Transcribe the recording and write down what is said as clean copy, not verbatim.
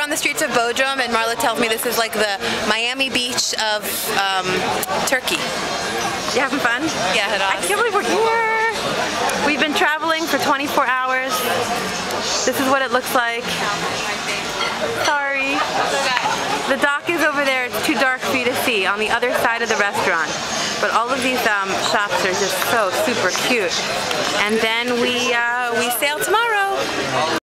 on the streets of Budrum, and Marla tells me this is like the Miami Beach of Turkey. You having fun? Yeah, Hadas. I can't believe we're here. We've been traveling for 24 hours. This is what it looks like. Sorry. The dock is over there. It's too dark for you to see, on the other side of the restaurant. But all of these shops are just so super cute. And then we sail tomorrow.